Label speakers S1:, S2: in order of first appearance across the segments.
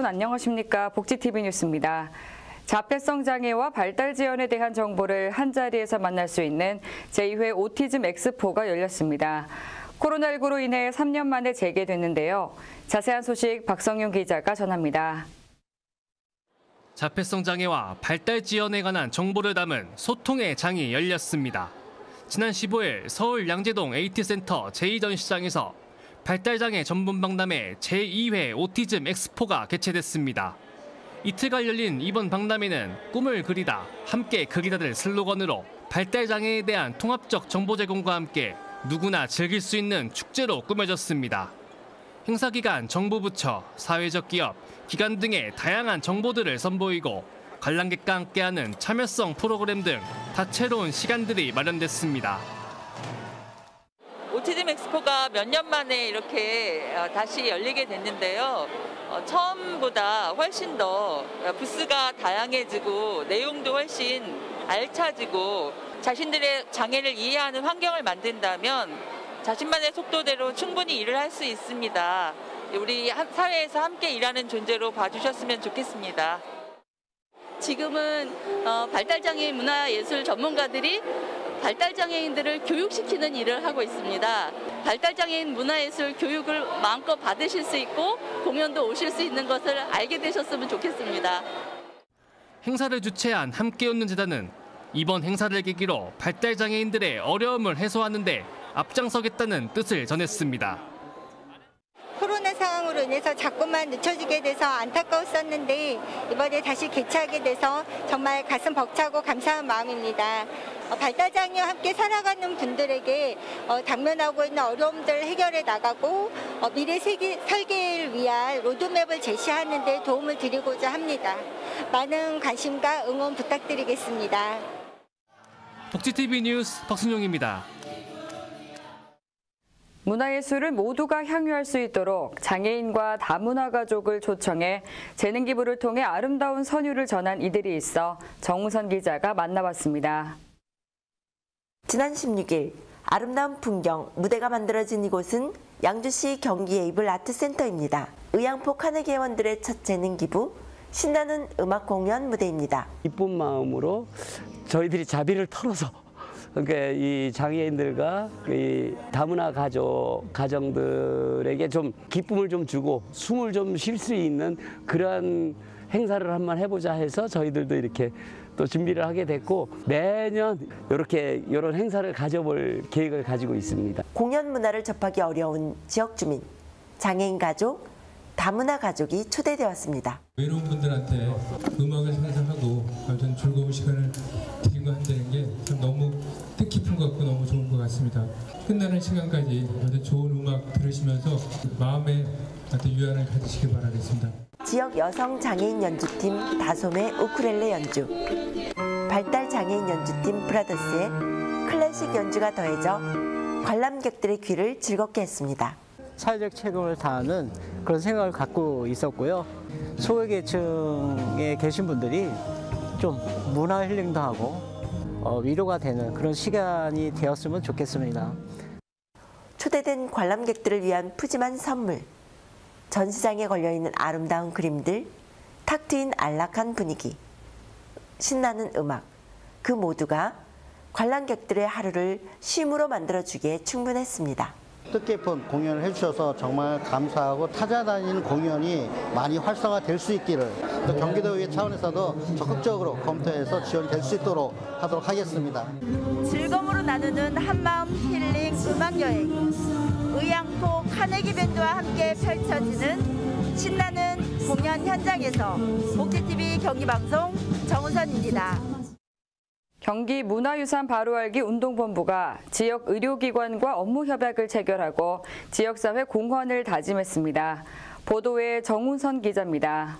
S1: 여러분 안녕하십니까? 복지TV 뉴스입니다. 자폐성 장애와 발달 지원에 대한 정보를 한자리에서 만날 수 있는 제2회 오티즘 엑스포가 열렸습니다. 코로나19로 인해 3년 만에 재개됐는데요. 자세한 소식 박성윤 기자가 전합니다.
S2: 자폐성 장애와 발달 지원에 관한 정보를 담은 소통의 장이 열렸습니다. 지난 15일 서울 양재동 AT센터 제2전시장에서 발달장애 전문 박람회 제2회 오티즘 엑스포가 개최됐습니다. 이틀간 열린 이번 박람회는 꿈을 그리다, 함께 그리다를 슬로건으로 발달장애에 대한 통합적 정보 제공과 함께 누구나 즐길 수 있는 축제로 꾸며졌습니다. 행사 기간 정부 부처, 사회적 기업, 기관 등의 다양한 정보들을 선보이고 관람객과 함께하는 참여성 프로그램 등 다채로운 시간들이 마련됐습니다.
S3: 오티즘 엑스포가 몇 년 만에 이렇게 다시 열리게 됐는데요. 처음보다 훨씬 더 부스가 다양해지고 내용도 훨씬 알차지고 자신들의 장애를 이해하는 환경을 만든다면 자신만의 속도대로 충분히 일을 할 수 있습니다. 우리 사회에서 함께 일하는 존재로 봐주셨으면 좋겠습니다.
S4: 지금은 발달장애인 문화예술 전문가들이 발달장애인들을 교육시키는 일을 하고 있습니다. 발달장애인 문화예술 교육을 마음껏 받으실 수 있고 공연도 오실 수 있는 것을 알게 되셨으면 좋겠습니다.
S2: 행사를 주최한 함께 웃는 재단은 이번 행사를 계기로 발달장애인들의 어려움을 해소하는 데 앞장서겠다는 뜻을 전했습니다.
S5: 코로나 상황으로 인해서 자꾸만 늦춰지게 돼서 안타까웠었는데 이번에 다시 개최하게 돼서 정말 가슴 벅차고 감사한 마음입니다. 발달장애와 함께 살아가는 분들에게 당면하고 있는 어려움들을 해결해 나가고 미래 설계를 위한 로드맵을 제시하는 데 도움을 드리고자 합니다. 많은 관심과 응원 부탁드리겠습니다.
S2: 복지TV 뉴스 박순용입니다.
S1: 문화예술을 모두가 향유할 수 있도록 장애인과 다문화 가족을 초청해 재능 기부를 통해 아름다운 선율을 전한 이들이 있어 정우선 기자가 만나봤습니다.
S6: 지난 16일 아름다운 풍경, 무대가 만들어진 이곳은 양주시 경기 에이블 아트센터입니다. 의양포 카네기 회원들의 첫 재능 기부, 신나는 음악 공연 무대입니다.
S7: 기쁜 마음으로 저희들이 자비를 털어서 그러니까 이 장애인들과 이 다문화 가정들에게 좀 기쁨을 좀 주고 숨을 좀 쉴 수 있는 그러한 행사를 한번 해보자 해서 저희들도 이렇게 또 준비를 하게 됐고 매년 이런 행사를 가져볼 계획을 가지고 있습니다.
S6: 공연 문화를 접하기 어려운 지역 주민, 장애인 가족, 다문화 가족이 초대되었습니다.
S8: 외로운 분들한테 음악을 상상하고 아무튼 즐거운 시간을 드리고 한다는 게 참 너무 뜻깊은 것 같고 너무 좋은 것 같습니다. 끝나는 시간까지 아주 좋은 음악 들으시면서 마음에 아주 유한을 가지시길 바라겠습니다.
S6: 지역 여성 장애인 연주팀 다솜의 우쿨렐레 연주, 발달 장애인 연주팀 브라더스의 클래식 연주가 더해져 관람객들의 귀를 즐겁게 했습니다.
S9: 사회적 책임을 다하는 그런 생각을 갖고 있었고요. 소외계층에 계신 분들이 좀 문화 힐링도 하고 위로가 되는 그런 시간이 되었으면 좋겠습니다.
S6: 초대된 관람객들을 위한 푸짐한 선물, 전시장에 걸려있는 아름다운 그림들, 탁 트인 안락한 분위기, 신나는 음악, 그 모두가 관람객들의 하루를 쉼으로 만들어주기에 충분했습니다.
S10: 뜻깊은 공연을 해주셔서 정말 감사하고 찾아다니는 공연이 많이 활성화될 수 있기를 또 경기도의회 차원에서도 적극적으로 검토해서 지원될 수 있도록 하도록 하겠습니다.
S4: 즐거움으로 나누는 한마음 힐링 음악여행, 의양포 카네기 밴드와 함께 펼쳐지는 신나는 공연 현장에서 복지TV 경기방송 정우선입니다.
S1: 경기 문화유산 바로알기 운동본부가 지역 의료기관과 업무 협약을 체결하고 지역사회 공헌을 다짐했습니다. 보도에 정우선 기자입니다.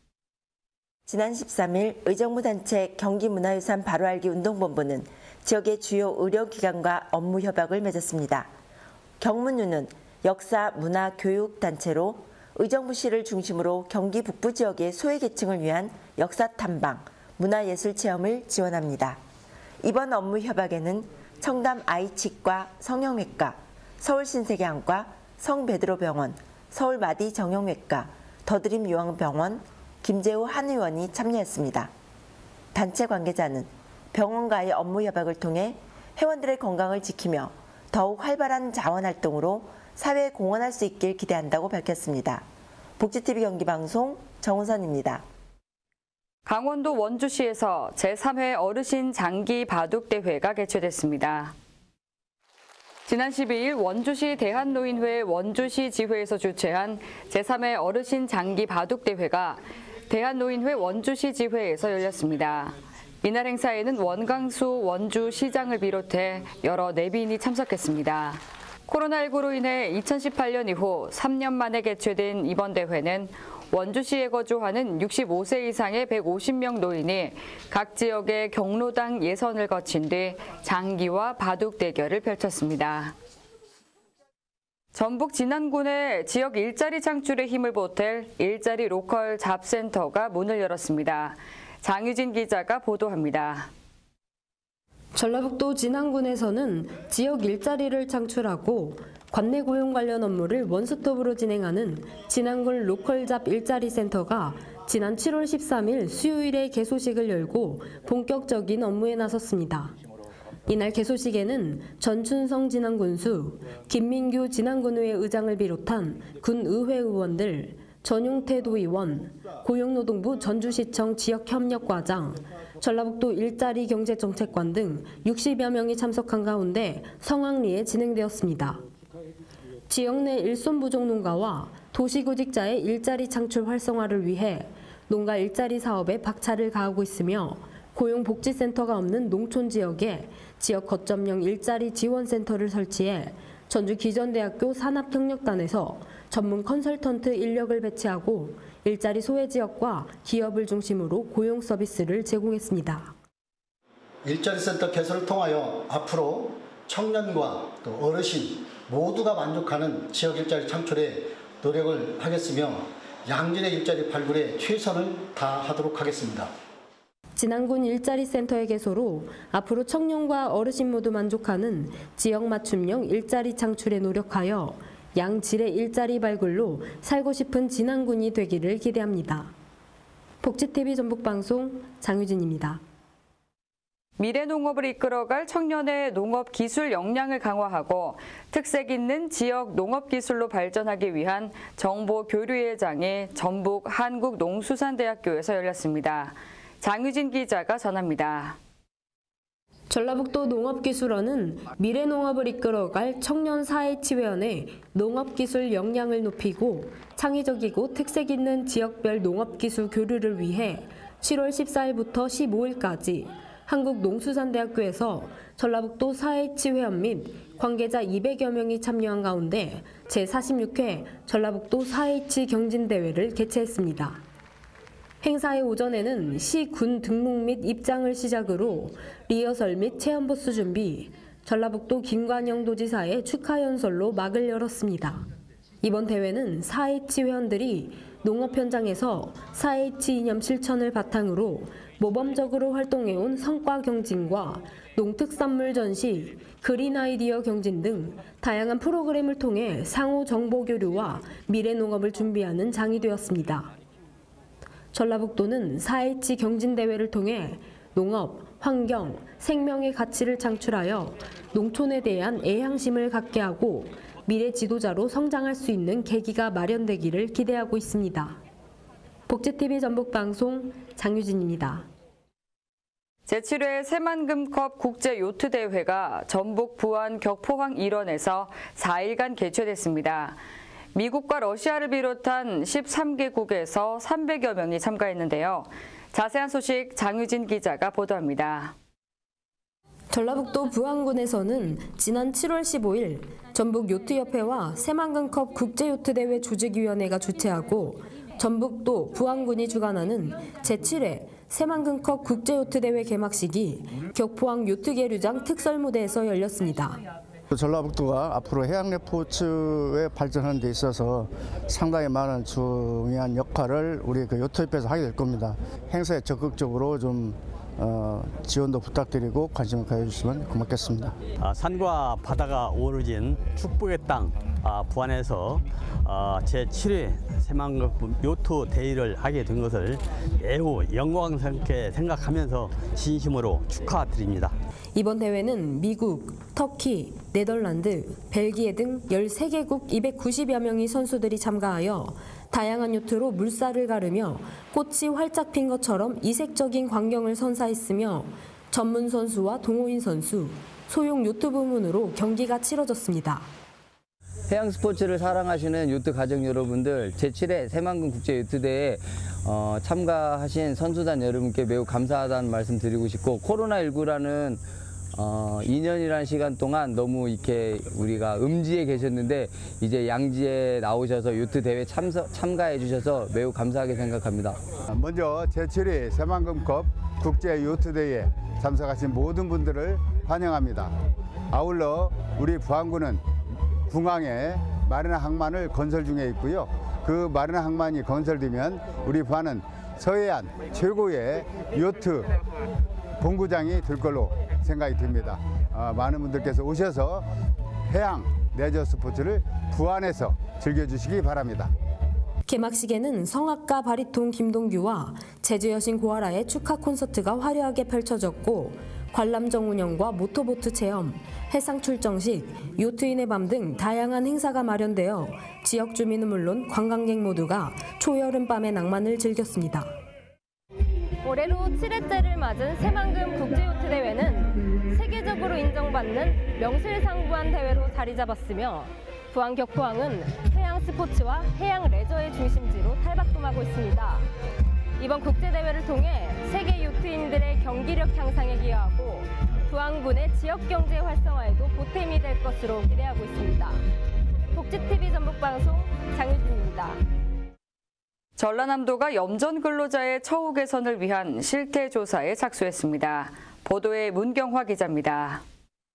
S6: 지난 13일 의정부단체 경기문화유산 바로알기 운동본부는 지역의 주요 의료기관과 업무 협약을 맺었습니다. 경문유는 역사, 문화, 교육 단체로 의정부시를 중심으로 경기 북부 지역의 소외계층을 위한 역사 탐방, 문화예술 체험을 지원합니다. 이번 업무 협약에는 청담 아이치과 성형외과, 서울신세계안과, 성베드로병원, 서울마디정형외과, 더드림 요양병원 김재우 한 의원이 참여했습니다. 단체 관계자는 병원과의 업무 협약을 통해 회원들의 건강을 지키며 더욱 활발한 자원활동으로 사회에 공헌할 수 있길 기대한다고 밝혔습니다. 복지TV 경기방송 정은선입니다.
S1: 강원도 원주시에서 제3회 어르신 장기 바둑대회가 개최됐습니다. 지난 12일 원주시 대한노인회 원주시 지회에서 주최한 제3회 어르신 장기 바둑대회가 대한노인회 원주시 지회에서 열렸습니다. 이날 행사에는 원광수 원주시장을 비롯해 여러 내빈이 참석했습니다. 코로나19로 인해 2018년 이후 3년 만에 개최된 이번 대회는 원주시에 거주하는 65세 이상의 150명 노인이 각 지역의 경로당 예선을 거친 뒤 장기와 바둑 대결을 펼쳤습니다. 전북 진안군의 지역 일자리 창출에 힘을 보탤 일자리 로컬 잡센터가 문을 열었습니다. 장유진 기자가 보도합니다.
S11: 전라북도 진안군에서는 지역 일자리를 창출하고 관내 고용 관련 업무를 원스톱으로 진행하는 진안군 로컬잡 일자리센터가 지난 7월 13일 수요일에 개소식을 열고 본격적인 업무에 나섰습니다. 이날 개소식에는 전춘성 진안군수, 김민규 진안군의회 의장을 비롯한 군의회 의원들, 전용태 도의원, 고용노동부 전주시청 지역협력과장, 전라북도 일자리경제정책관 등 60여 명이 참석한 가운데 성황리에 진행되었습니다. 지역 내 일손부족 농가와 도시구직자의 일자리 창출 활성화를 위해 농가 일자리 사업에 박차를 가하고 있으며 고용복지센터가 없는 농촌 지역에 지역 거점형 일자리 지원센터를 설치해 전주 기전대학교 산업협력단에서 전문 컨설턴트 인력을 배치하고 일자리 소외 지역과 기업을 중심으로 고용 서비스를 제공했습니다.
S10: 일자리센터 개설을 통하여 앞으로 청년과 또 어르신 모두가 만족하는 지역 일자리 창출에 노력을 하겠으며 양질의 일자리 발굴에 최선을 다하도록 하겠습니다.
S11: 진안군 일자리센터의 개소로 앞으로 청년과 어르신 모두 만족하는 지역 맞춤형 일자리 창출에 노력하여 양질의 일자리 발굴로 살고 싶은 진안군이 되기를 기대합니다. 복지TV 전북방송 장유진입니다.
S1: 미래농업을 이끌어갈 청년의 농업기술 역량을 강화하고 특색 있는 지역 농업기술로 발전하기 위한 정보교류의 장이 전북 한국농수산대학교에서 열렸습니다. 장유진 기자가 전합니다.
S11: 전라북도 농업기술원은 미래농업을 이끌어갈 청년 4H회원의 농업기술 역량을 높이고 창의적이고 특색 있는 지역별 농업기술 교류를 위해 7월 14일부터 15일까지 한국농수산대학교에서 전라북도 4H회원 및 관계자 200여 명이 참여한 가운데 제46회 전라북도 4H 경진대회를 개최했습니다. 행사의 오전에는 시 군 등록 및 입장을 시작으로 리허설 및 체험부스 준비, 전라북도 김관영 도지사의 축하 연설로 막을 열었습니다. 이번 대회는 4H 회원들이 농업 현장에서 4H 이념 실천을 바탕으로 모범적으로 활동해온 성과 경진과 농특산물 전시, 그린 아이디어 경진 등 다양한 프로그램을 통해 상호 정보 교류와 미래 농업을 준비하는 장이 되었습니다. 전라북도는 4H 경진대회를 통해 농업, 환경, 생명의 가치를 창출하여 농촌에 대한 애향심을 갖게 하고 미래 지도자로 성장할 수 있는 계기가 마련되기를 기대하고 있습니다. 복지TV 전북방송 장유진입니다.
S1: 제7회 새만금컵 국제요트대회가 전북 부안 격포항 일원에서 4일간 개최됐습니다. 미국과 러시아를 비롯한 13개국에서 300여 명이 참가했는데요. 자세한 소식 장유진 기자가 보도합니다.
S11: 전라북도 부안군에서는 지난 7월 15일 전북요트협회와 새만금컵 국제요트대회 조직위원회가 주최하고 전북도 부안군이 주관하는 제7회 새만금컵 국제요트대회 개막식이 격포항 요트계류장 특설무대에서 열렸습니다.
S10: 전라북도가 앞으로 해양레포츠에 발전하는 데 있어서 상당히 많은 중요한 역할을 우리 요트협회에서 하게 될 겁니다. 행사에 적극적으로 좀 지원도 부탁드리고 관심을 가져주시면 고맙겠습니다.
S12: 산과 바다가 어우러진 축복의 땅 부안에서 제7회 새만금 요트 대회를 하게 된 것을 매우 영광스럽게 생각하면서 진심으로 축하드립니다.
S11: 이번 대회는 미국, 터키, 네덜란드, 벨기에 등 13개국 290여 명의 선수들이 참가하여 다양한 요트로 물살을 가르며 꽃이 활짝 핀 것처럼 이색적인 광경을 선사했으며 전문 선수와 동호인 선수, 소형 요트 부문으로 경기가 치러졌습니다.
S7: 해양 스포츠를 사랑하시는 요트 가족 여러분들, 제7회 새만금 국제 요트대회에 참가하신 선수단 여러분께 매우 감사하다는 말씀 드리고 싶고, 코로나19라는 2년이라는 시간 동안 너무 이렇게 우리가 음지에 계셨는데 이제 양지에 나오셔서 요트 대회 참가해 주셔서 매우 감사하게 생각합니다.
S13: 먼저 제7회 새만금컵 국제 요트 대회에 참석하신 모든 분들을 환영합니다. 아울러 우리 부안군은 궁항에 마리나 항만을 건설 중에 있고요. 그 마리나 항만이 건설되면 우리 부안은 서해안 최고의 요트 본구장이 될 걸로 생각이 듭니다. 많은 분들께서 오셔서 해양 레저 스포츠를 부안에서 즐겨주시기 바랍니다.
S11: 개막식에는 성악가 바리톤 김동규와 제주 여신 고아라의 축하 콘서트가 화려하게 펼쳐졌고, 관람정 운영과 모터보트 체험, 해상 출정식, 요트인의 밤 등 다양한 행사가 마련되어 지역 주민은 물론 관광객 모두가 초여름밤의 낭만을 즐겼습니다.
S14: 올해로 7회째를 맞은 새만금 국제요트대회는 세계적으로 인정받는 명실상부한 대회로 자리 잡았으며, 부안 격포항은 해양 스포츠와 해양 레저의 중심지로 탈바꿈하고 있습니다. 이번 국제대회를 통해 세계 요트인들의 경기력 향상에 기여하고 부안군의 지역경제 활성화에도 보탬이 될 것으로 기대하고 있습니다. 복지TV 전북방송 장유진입니다.
S1: 전라남도가 염전 근로자의 처우 개선을 위한 실태 조사에 착수했습니다. 보도에 문경화 기자입니다.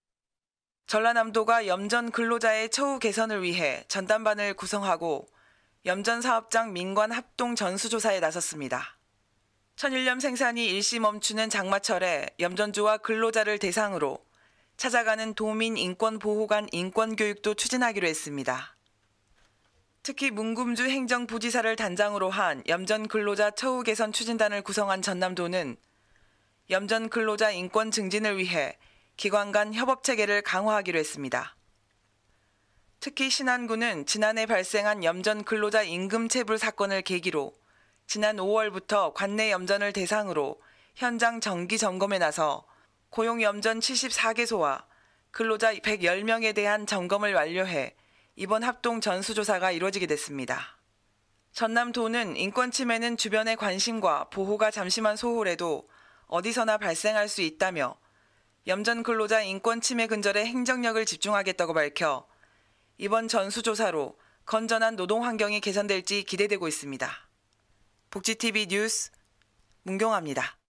S15: 전라남도가 염전 근로자의 처우 개선을 위해 전담반을 구성하고 염전 사업장 민관 합동 전수조사에 나섰습니다. 천일염 생산이 일시 멈추는 장마철에 염전주와 근로자를 대상으로 찾아가는 도민 인권보호관 인권교육도 추진하기로 했습니다. 특히 문금주 행정부지사를 단장으로 한 염전 근로자 처우 개선 추진단을 구성한 전남도는 염전 근로자 인권 증진을 위해 기관 간 협업 체계를 강화하기로 했습니다. 특히 신안군은 지난해 발생한 염전 근로자 임금 체불 사건을 계기로 지난 5월부터 관내 염전을 대상으로 현장 정기 점검에 나서 고용 염전 74개소와 근로자 110명에 대한 점검을 완료해 이번 합동 전수조사가 이루어지게 됐습니다. 전남도는 인권 침해는 주변의 관심과 보호가 잠시만 소홀해도 어디서나 발생할 수 있다며 염전 근로자 인권 침해 근절에 행정력을 집중하겠다고 밝혀 이번 전수조사로 건전한 노동 환경이 개선될지 기대되고 있습니다. 복지TV 뉴스 문경화입니다.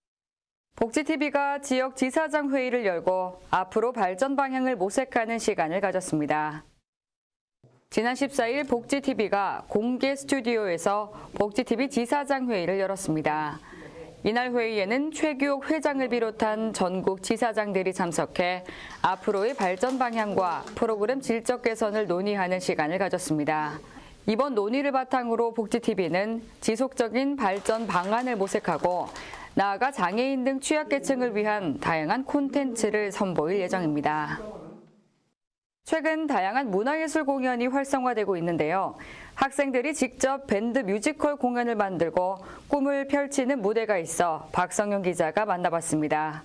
S1: 복지TV가 지역 지사장 회의를 열고 앞으로 발전 방향을 모색하는 시간을 가졌습니다. 지난 14일 복지TV가 공개 스튜디오에서 복지TV 지사장 회의를 열었습니다. 이날 회의에는 최규옥 회장을 비롯한 전국 지사장들이 참석해 앞으로의 발전 방향과 프로그램 질적 개선을 논의하는 시간을 가졌습니다. 이번 논의를 바탕으로 복지TV는 지속적인 발전 방안을 모색하고 나아가 장애인 등 취약계층을 위한 다양한 콘텐츠를 선보일 예정입니다. 최근 다양한 문화예술 공연이 활성화되고 있는데요. 학생들이 직접 밴드 뮤지컬 공연을 만들고 꿈을 펼치는 무대가 있어 박성용 기자가 만나봤습니다.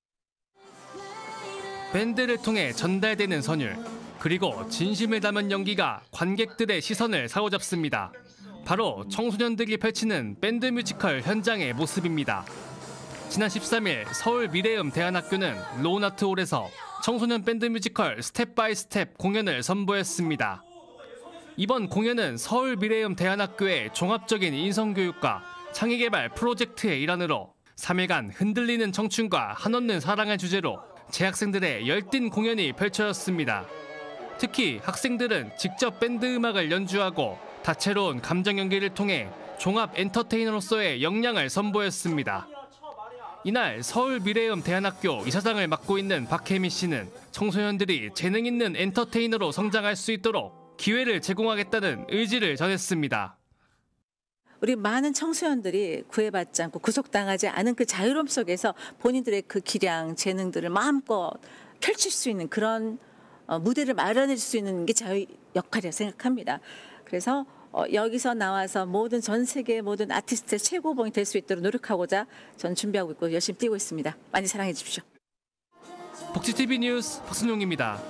S2: 밴드를 통해 전달되는 선율, 그리고 진심을 담은 연기가 관객들의 시선을 사로잡습니다. 바로 청소년들이 펼치는 밴드 뮤지컬 현장의 모습입니다. 지난 13일 서울 미래음 대안학교는 로우나트홀에서 청소년 밴드 뮤지컬 스텝 바이 스텝 공연을 선보였습니다. 이번 공연은 서울 미래음 대안학교의 종합적인 인성교육과 창의개발 프로젝트의 일환으로 3일간 흔들리는 청춘과 한없는 사랑을 주제로 재학생들의 열띤 공연이 펼쳐졌습니다. 특히 학생들은 직접 밴드 음악을 연주하고 다채로운 감정 연기를 통해 종합 엔터테이너로서의 역량을 선보였습니다. 이날 서울미래음 대안학교 이사장을 맡고 있는 박혜미 씨는 청소년들이 재능 있는 엔터테이너로 성장할 수 있도록 기회를 제공하겠다는 의지를 전했습니다.
S16: 우리 많은 청소년들이 구애받지 않고 구속당하지 않은 그 자유로움 속에서 본인들의 그 기량, 재능들을 마음껏 펼칠 수 있는 그런 무대를 마련해 줄 수 있는 게 저희 역할이라고 생각합니다. 그래서 여기서 나와서 모든 전 세계 모든 아티스트의 최고봉이 될 수 있도록 노력하고자 저는 준비하고 있고 열심히 뛰고 있습니다. 많이 사랑해 주십시오.
S2: 복지TV 뉴스 박순용입니다.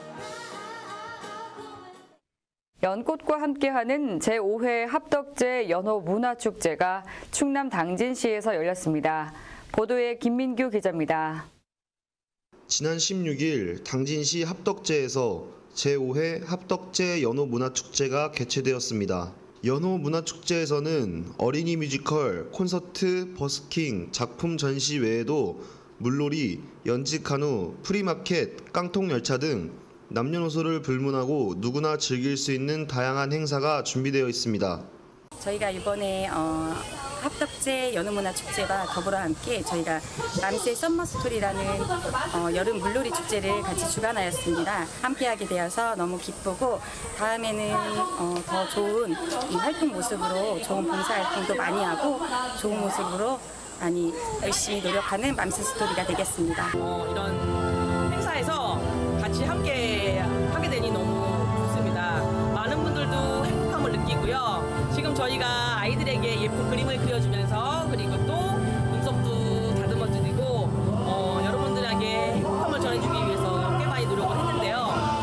S1: 연꽃과 함께하는 제5회 합덕제 연호문화축제가 충남 당진시에서 열렸습니다. 보도에 김민규 기자입니다.
S17: 지난 16일 당진시 합덕제에서 제5회 합덕제 연호문화축제가 개최되었습니다. 연호문화축제에서는 어린이 뮤지컬, 콘서트, 버스킹, 작품 전시 외에도 물놀이, 연지카누, 프리마켓, 깡통열차 등 남녀노소를 불문하고 누구나 즐길 수 있는 다양한 행사가 준비되어 있습니다.
S18: 저희가 이번에 합덕제 연호문화축제와 더불어 함께 저희가 람세 썸머스토리라는 여름 물놀이 축제를 같이 주관하였습니다. 함께하게 되어서 너무 기쁘고 다음에는 더 좋은 이 활동 모습으로 좋은 봉사활동도 많이 하고 좋은 모습으로 많이 열심히 노력하는 맘스 스토리가 되겠습니다.
S19: 이런 행사에서 같이 함께 하게 되니 너무 좋습니다. 많은 분들도 행복함을 느끼고요. 지금 저희가 아이들에게 예쁜 그림을 그려주면서 그리고 또 눈썹도 다듬어드리고 여러분들에게 행복함을 전해주기 위해서 꽤 많이 노력을 했는데요.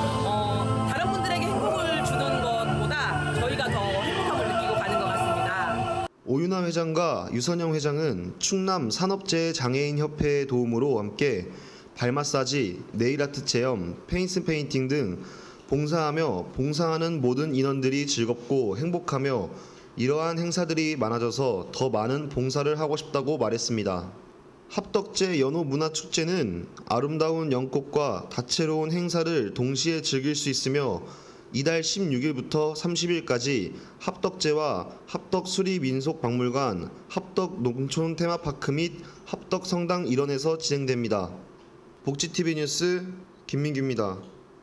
S19: 다른 분들에게 행복을 주는 것보다 저희가 더 행복함을 느끼고 가는 것 같습니다.
S17: 오윤아 회장과 유선영 회장은 충남 산업재해장애인협회의 도움으로 함께 발 마사지, 네일아트 체험, 페인스 페인팅 등 봉사하며 봉사하는 모든 인원들이 즐겁고 행복하며 이러한 행사들이 많아져서 더 많은 봉사를 하고 싶다고 말했습니다. 합덕제 연호문화축제는 아름다운 연꽃과 다채로운 행사를 동시에 즐길 수 있으며 이달 16일부터 30일까지 합덕제와 합덕수리민속박물관, 합덕농촌 테마파크 및 합덕성당 일원에서 진행됩니다. 복지TV 뉴스 김민규입니다.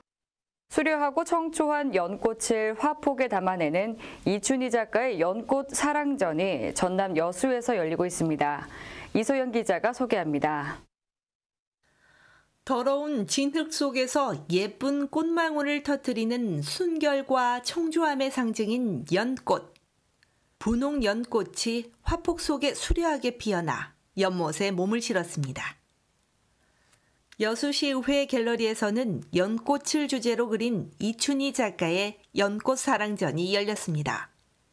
S1: 수려하고 청초한 연꽃을 화폭에 담아내는 이춘희 작가의 연꽃 사랑전이 전남 여수에서 열리고 있습니다. 이소연 기자가 소개합니다.
S20: 더러운 진흙 속에서 예쁜 꽃망울을 터뜨리는 순결과 청조함의 상징인 연꽃. 분홍 연꽃이 화폭 속에 수려하게 피어나 연못에 몸을 실었습니다. 여수시의회 갤러리에서는 연꽃을 주제로 그린 이춘희 작가의 연꽃 사랑전이 열렸습니다.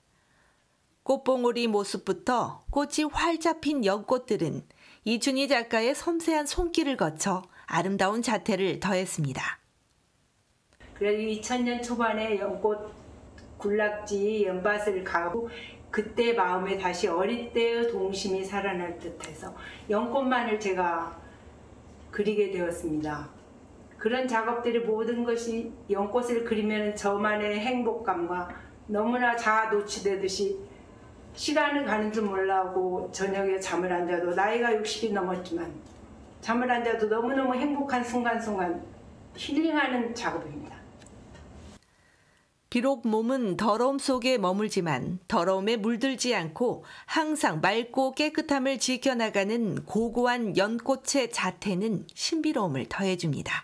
S20: 꽃봉오리 모습부터 꽃이 활짝 핀 연꽃들은 이춘희 작가의 섬세한 손길을 거쳐 아름다운 자태를 더했습니다.
S21: 그래도 2000년 초반에 연꽃 군락지 연밭을 가고 그때 마음에 다시 어릴 때의 동심이 살아날 듯해서 연꽃만을 제가 그리게 되었습니다. 그런 작업들이 모든 것이 연꽃을 그리면 저만의 행복감과 너무나 자아 노출되듯이 시간을 가는 줄 몰라하고 저녁에 잠을 안 자도 나이가 60이 넘었지만 잠을 안 자도 너무너무 행복한 순간순간 힐링하는 작업입니다.
S20: 비록 몸은 더러움 속에 머물지만 더러움에 물들지 않고 항상 맑고 깨끗함을 지켜나가는 고고한 연꽃의 자태는 신비로움을 더해줍니다.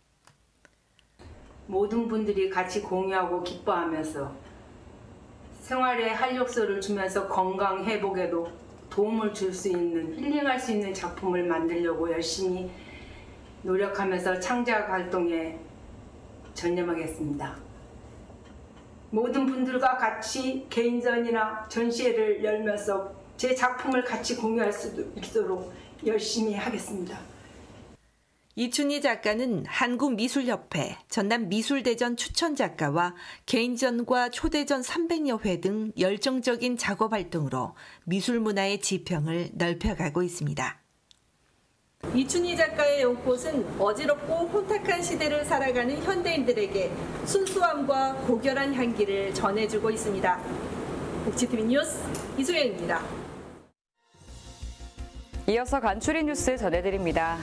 S21: 모든 분들이 같이 공유하고 기뻐하면서 생활에 활력소를 주면서 건강 회복에도 도움을 줄 수 있는 힐링할 수 있는 작품을 만들려고 열심히 노력하면서 창작 활동에 전념하겠습니다. 모든 분들과 같이 개인전이나 전시회를 열면서 제 작품을 같이 공유할 수 있도록 열심히 하겠습니다.
S20: 이춘희 작가는 한국미술협회, 전남미술대전 추천작가와 개인전과 초대전 300여 회 등 열정적인 작업 활동으로 미술문화의 지평을 넓혀가고 있습니다.
S22: 이춘희 작가의 연꽃은 어지럽고 혼탁한 시대를 살아가는 현대인들에게 순수함과 고결한 향기를 전해주고 있습니다. 복지TV 뉴스 이소연입니다.
S1: 이어서 간추린 뉴스 전해드립니다.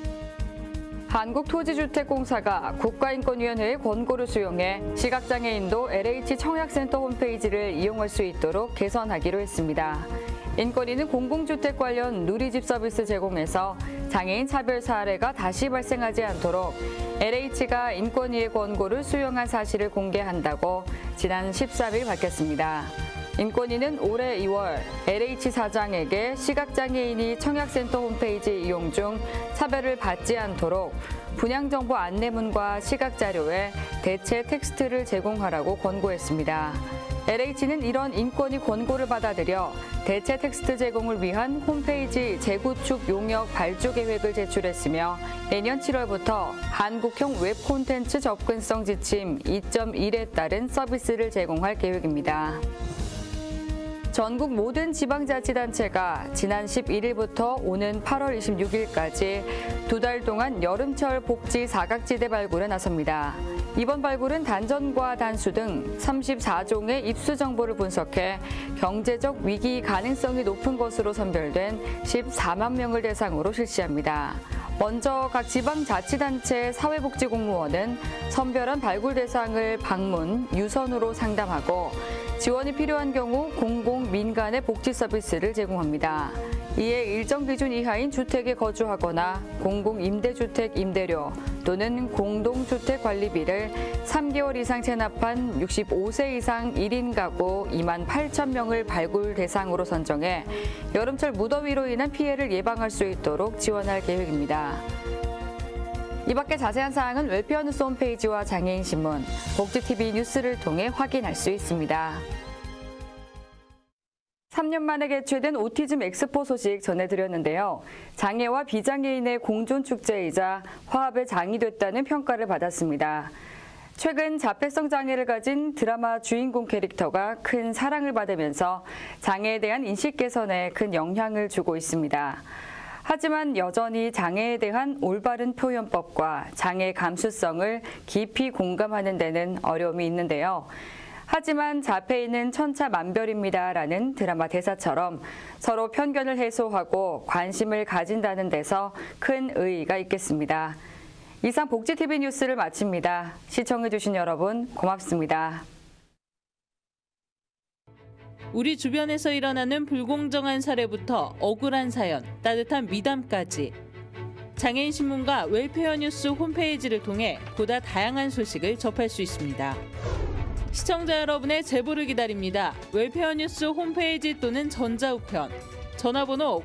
S1: 한국토지주택공사가 국가인권위원회의 권고를 수용해 시각장애인도 LH 청약센터 홈페이지를 이용할 수 있도록 개선하기로 했습니다. 인권위는 공공주택 관련 누리집 서비스 제공에서 장애인 차별 사례가 다시 발생하지 않도록 LH가 인권위의 권고를 수용한 사실을 공개한다고 지난 13일 밝혔습니다. 인권위는 올해 2월 LH 사장에게 시각장애인이 청약센터 홈페이지 이용 중 차별을 받지 않도록 분양정보 안내문과 시각자료에 대체 텍스트를 제공하라고 권고했습니다. LH는 이런 인권위 권고를 받아들여 대체 텍스트 제공을 위한 홈페이지 재구축 용역 발주 계획을 제출했으며 내년 7월부터 한국형 웹 콘텐츠 접근성 지침 2.1에 따른 서비스를 제공할 계획입니다. 전국 모든 지방자치단체가 지난 11일부터 오는 8월 26일까지 2달 동안 여름철 복지 사각지대 발굴에 나섭니다. 이번 발굴은 단전과 단수 등 34종의 입수 정보를 분석해 경제적 위기 가능성이 높은 것으로 선별된 14만 명을 대상으로 실시합니다. 먼저 각 지방자치단체 사회복지공무원은 선별한 발굴 대상을 방문, 유선으로 상담하고 지원이 필요한 경우 공공, 민간의 복지 서비스를 제공합니다. 이에 일정 기준 이하인 주택에 거주하거나 공공임대주택 임대료 또는 공동주택 관리비를 3개월 이상 체납한 65세 이상 1인 가구 2만 8천 명을 발굴 대상으로 선정해 여름철 무더위로 인한 피해를 예방할 수 있도록 지원할 계획입니다. 이 밖에 자세한 사항은 웰페어 뉴스 홈페이지와 장애인 신문, 복지TV 뉴스를 통해 확인할 수 있습니다. 3년 만에 개최된 오티즘 엑스포 소식 전해드렸는데요. 장애와 비장애인의 공존축제이자 화합의 장이 됐다는 평가를 받았습니다. 최근 자폐성 장애를 가진 드라마 주인공 캐릭터가 큰 사랑을 받으면서 장애에 대한 인식 개선에 큰 영향을 주고 있습니다. 하지만 여전히 장애에 대한 올바른 표현법과 장애 감수성을 깊이 공감하는 데는 어려움이 있는데요. 하지만 자폐인은 천차만별입니다라는 드라마 대사처럼 서로 편견을 해소하고 관심을 가진다는 데서 큰 의의가 있겠습니다. 이상 복지TV 뉴스를 마칩니다. 시청해주신 여러분 고맙습니다.
S3: 우리 주변에서 일어나는 불공정한 사례부터 억울한 사연, 따뜻한 미담까지 장애인 신문과 웰페어 뉴스 홈페이지를 통해 보다 다양한 소식을 접할 수 있습니다. 시청자 여러분의 제보를 기다립니다. 웰페어 뉴스 홈페이지 또는 전자우편, 전화번호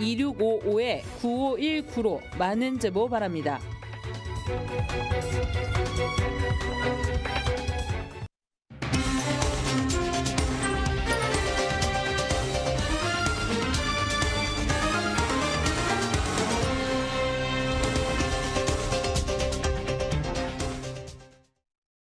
S3: 02-2655-9519로 많은 제보 바랍니다.